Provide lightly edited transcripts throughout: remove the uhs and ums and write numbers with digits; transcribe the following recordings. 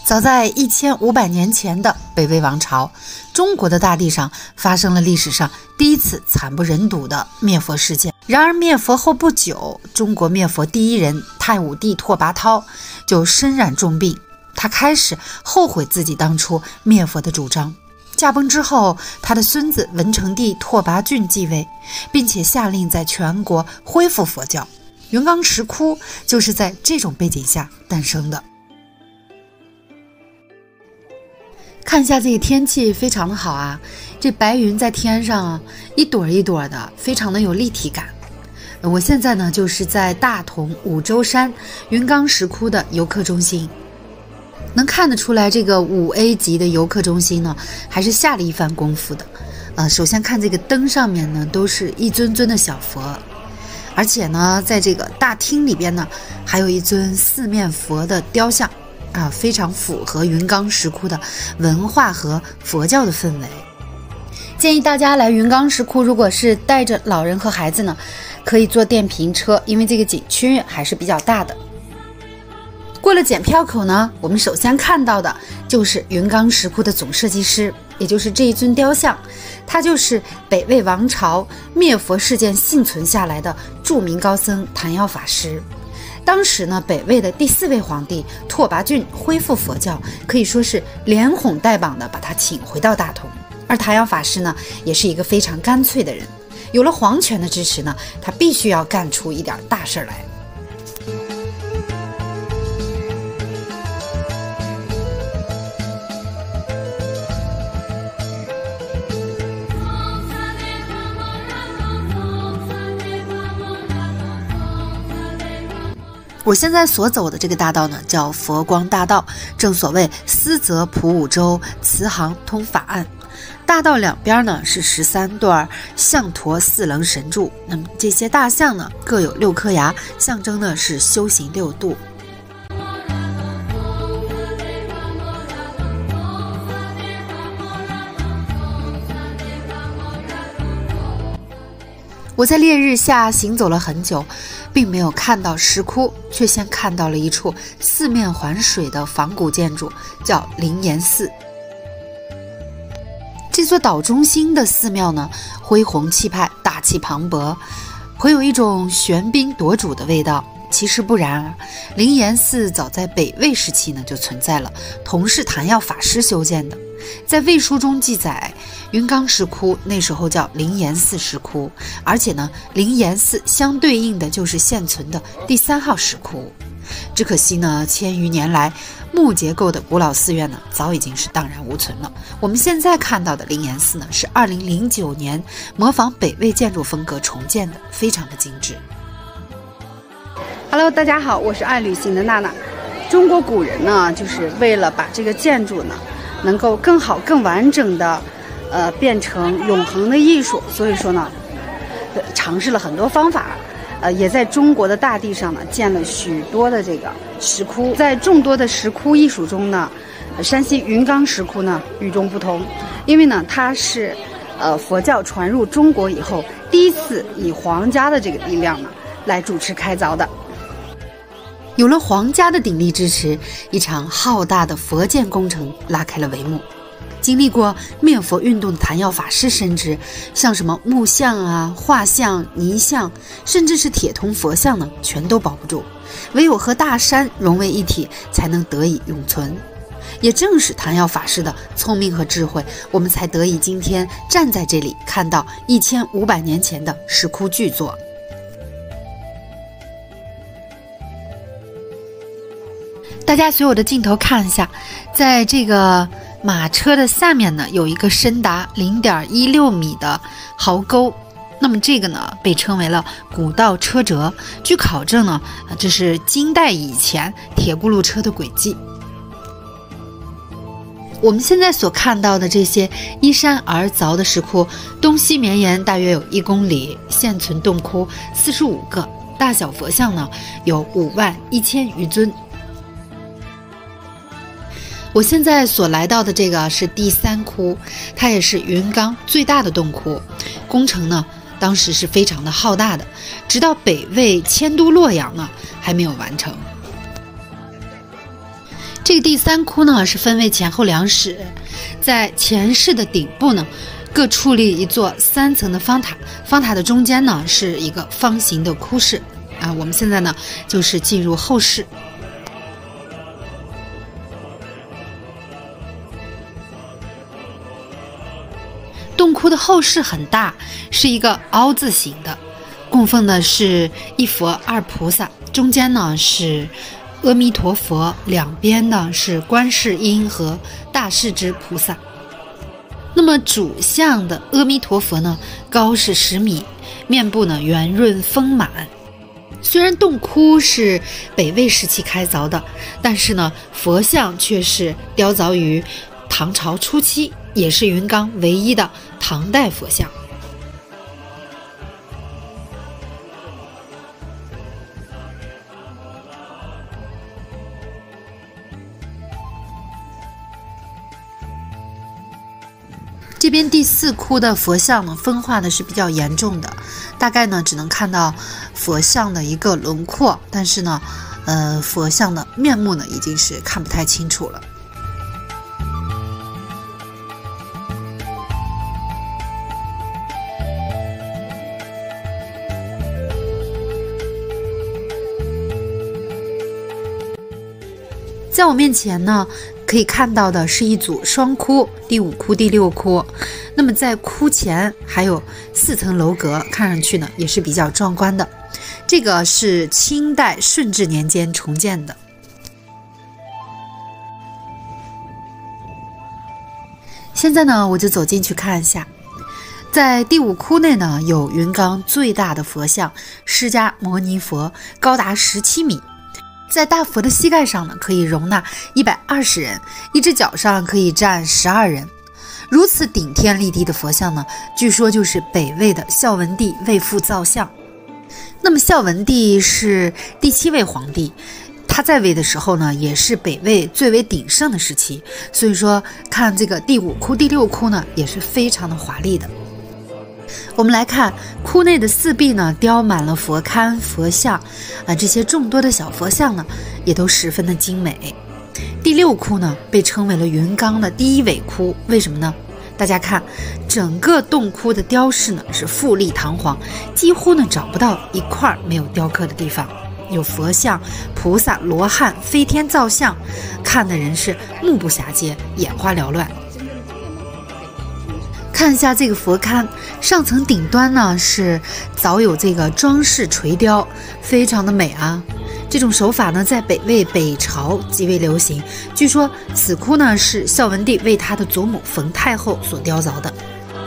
早在1500年前的北魏王朝，中国的大地上发生了历史上第一次惨不忍睹的灭佛事件。然而灭佛后不久，中国灭佛第一人太武帝拓跋焘就身染重病，他开始后悔自己当初灭佛的主张。驾崩之后，他的孙子文成帝拓跋浚继位，并且下令在全国恢复佛教。云冈石窟就是在这种背景下诞生的。看一下这个天气非常的好啊，这白云在天上一朵一朵的，非常的有立体感。我现在呢就是在大同五洲山云冈石窟的游客中心，能看得出来这个5A 级的游客中心呢还是下了一番功夫的。首先看这个灯上面呢都是一尊尊的小佛，而且呢在这个大厅里边呢还有一尊四面佛的雕像非常符合云冈石窟的文化和佛教的氛围。建议大家来云冈石窟，如果是带着老人和孩子呢，可以坐电瓶车，因为这个景区还是比较大的。过了检票口呢，我们首先看到的就是云冈石窟的总设计师，也就是这一尊雕像，他就是北魏王朝灭佛事件幸存下来的著名高僧昙曜法师。当时呢，北魏的第4位皇帝拓跋浚恢复佛教，可以说是连哄带绑的把他请回到大同。而昙曜法师呢，也是一个非常干脆的人，有了皇权的支持呢，他必须要干出一点大事来。我现在所走的这个大道呢，叫佛光大道，正所谓思则普五洲，慈航通法岸。大道两边呢是13对象驼4棱神柱，那么这些大象呢各有6颗牙，象征的是修行6度。我在烈日下行走了很久，并没有看到石窟，却先看到了一处四面环水的仿古建筑，叫灵岩寺。这座岛中心的寺庙呢，恢宏气派，大气磅礴，颇有一种喧宾夺主的味道。其实不然啊，灵岩寺早在北魏时期呢就存在了，同是昙曜法师修建的。在魏书中记载，云冈石窟那时候叫灵岩寺石窟，而且呢，灵岩寺相对应的就是现存的第3号石窟。只可惜呢，千余年来木结构的古老寺院呢，早已经是荡然无存了。我们现在看到的灵岩寺呢，是2009年模仿北魏建筑风格重建的，非常的精致。 Hello， 大家好，我是爱旅行的娜娜。中国古人呢，就是为了把这个建筑呢，能够更好、更完整的，变成永恒的艺术，所以说呢，尝试了很多方法。也在中国的大地上呢建了许多的这个石窟。在众多的石窟艺术中呢，山西云冈石窟呢与众不同，因为呢它是佛教传入中国以后第一次以皇家的这个力量呢来主持开凿的。 有了皇家的鼎力支持，一场浩大的佛建工程拉开了帷幕。经历过灭佛运动的昙曜法师深知，像什么木像啊、画像、泥像，甚至是铁铜佛像呢，全都保不住，唯有和大山融为一体，才能得以永存。也正是昙曜法师的聪明和智慧，我们才得以今天站在这里，看到1500年前的石窟巨作。大家随我的镜头看一下，在这个马车的下面呢，有一个深达0.16米的壕沟，那么这个呢被称为了古道车辙。据考证呢，这是金代以前铁轱辘车的轨迹。我们现在所看到的这些依山而凿的石窟，东西绵延大约有1公里，现存洞窟45个，大小佛像呢有51000余尊。我现在所来到的这个是第3窟，它也是云冈最大的洞窟，工程呢当时是非常的浩大的，直到北魏迁都洛阳呢还没有完成。 这个第3窟呢是分为前后2室，在前室的顶部呢各矗立一座3层的方塔，方塔的中间呢是一个方形的窟室啊。我们现在呢就是进入后室。洞窟的后室很大，是一个凹字形的，供奉的是一佛2菩萨，中间呢是阿弥陀佛，两边呢是观世音和大势至菩萨。那么主像的阿弥陀佛呢，高是10米，面部呢圆润丰满。虽然洞窟是北魏时期开凿的，但是呢佛像却是雕凿于唐朝初期，也是云冈唯一的唐代佛像。这边第4窟的佛像呢，分化的是比较严重的，大概呢只能看到佛像的一个轮廓，但是呢，佛像的面目呢已经是看不太清楚了。在我面前呢，可以看到的是一组双窟，第5窟、第6窟。那么在窟前还有4层楼阁，看上去呢也是比较壮观的。这个是清代顺治年间重建的。现在呢，我就走进去看一下。在第5窟内呢，有云冈最大的佛像释迦牟尼佛，高达17米。在大佛的膝盖上呢，可以容纳120人，一只脚上可以站12人。如此顶天立地的佛像呢，据说就是北魏的孝文帝为父造像。那么孝文帝是第7位皇帝，他在位的时候呢，也是北魏最为鼎盛的时期。所以说，看这个第5窟、第6窟呢，也是非常的华丽的。我们来看窟内的4壁呢，雕满了佛龛、佛像这些众多的小佛像呢，也都十分的精美。第6窟呢，被称为了云冈的第1伟窟，为什么呢？大家看，整个洞窟的雕饰呢是富丽堂皇，几乎呢找不到一块没有雕刻的地方，有佛像、菩萨、罗汉、飞天造像，看的人是目不暇接，眼花缭乱。看一下这个佛龛，上层顶端呢是早有这个装饰垂雕，非常的美啊。这种手法呢在北魏北朝极为流行。据说此窟呢是孝文帝为他的祖母冯太后所雕凿的。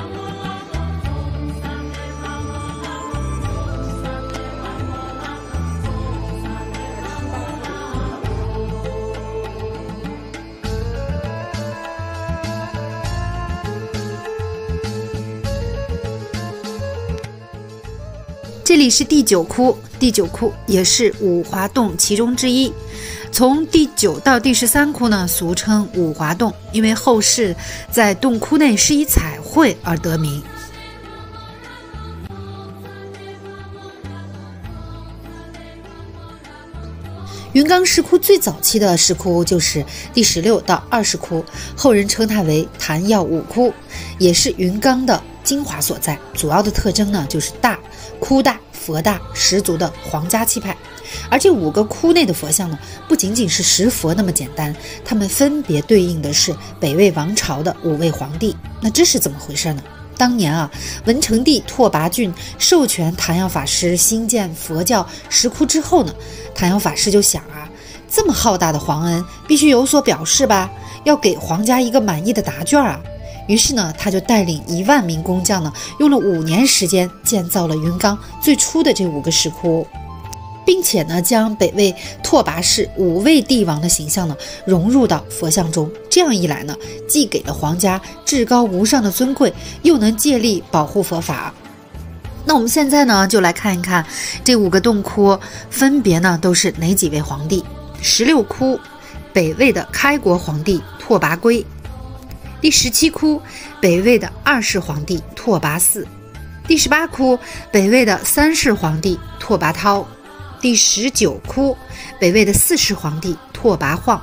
这里是第9窟，第9窟也是五华洞其中之一。从第9到第13窟呢，俗称五华洞，因为后世在洞窟内施以彩绘而得名。云冈石窟最早期的石窟就是第16到20窟，后人称它为昙曜5窟，也是云冈的精华所在。主要的特征呢就是大、窟大、佛大，十足的皇家气派。而这5个窟内的佛像呢，不仅仅是石佛那么简单，它们分别对应的是北魏王朝的5位皇帝。那这是怎么回事呢？当年文成帝拓跋浚授权昙曜法师兴建佛教石窟之后呢，昙曜法师就想这么浩大的皇恩，必须有所表示吧，要给皇家一个满意的答卷啊。于是呢，他就带领1万名工匠呢，用了5年时间建造了云冈最初的这5个石窟，并且呢，将北魏拓跋氏5位帝王的形象呢融入到佛像中。这样一来呢，既给了皇家至高无上的尊贵，又能借力保护佛法。那我们现在呢，就来看一看这5个洞窟分别呢都是哪几位皇帝。16窟，北魏的开国皇帝拓跋圭；第17窟，北魏的2世皇帝拓跋嗣；第18窟，北魏的3世皇帝拓跋焘；第19窟，北魏的4世皇帝拓跋晃；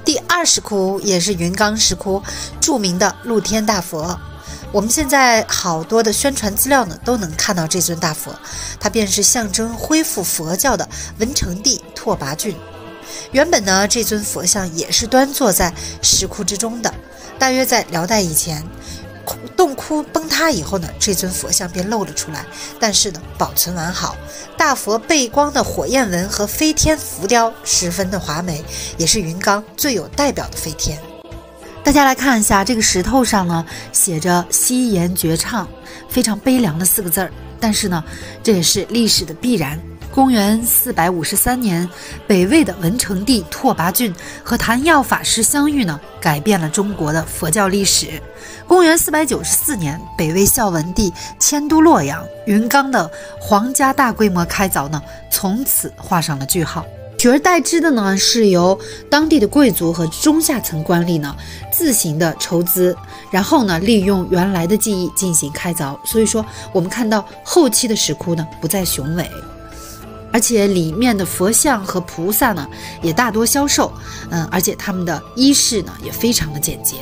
第2石窟也是云冈石窟著名的露天大佛。我们现在好多的宣传资料呢，都能看到这尊大佛，它便是象征恢复佛教的文成帝拓跋浚。原本呢，这尊佛像也是端坐在石窟之中的，大约在辽代以前，洞窟崩塌以后呢，这尊佛像便露了出来，但是呢，保存完好。大佛背光的火焰纹和飞天浮雕十分的华美，也是云冈最有代表的飞天。大家来看一下，这个石头上呢写着西岩绝唱，非常悲凉的4个字儿。但是呢，这也是历史的必然。公元453年，北魏的文成帝拓跋浚和昙曜法师相遇呢，改变了中国的佛教历史。公元494年，北魏孝文帝迁都洛阳，云冈的皇家大规模开凿呢，从此画上了句号。取而代之的呢，是由当地的贵族和中下层官吏呢自行的筹资，然后呢利用原来的技艺进行开凿。所以说，我们看到后期的石窟呢不再雄伟，而且里面的佛像和菩萨呢也大多消瘦，而且他们的衣饰呢也非常的简洁。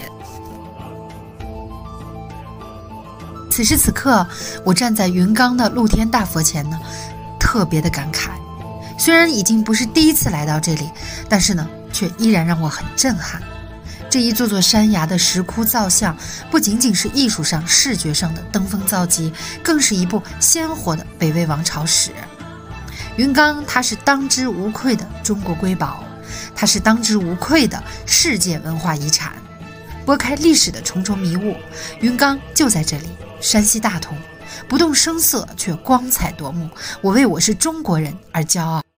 此时此刻，我站在云冈的露天大佛前呢，特别的感慨。虽然已经不是第一次来到这里，但是呢，却依然让我很震撼。这一座座山崖的石窟造像，不仅仅是艺术上、视觉上的登峰造极，更是一部鲜活的北魏王朝史。云冈，它是当之无愧的中国瑰宝，它是当之无愧的世界文化遗产。拨开历史的重重迷雾，云冈就在这里，山西大同，不动声色却光彩夺目。我为我是中国人而骄傲。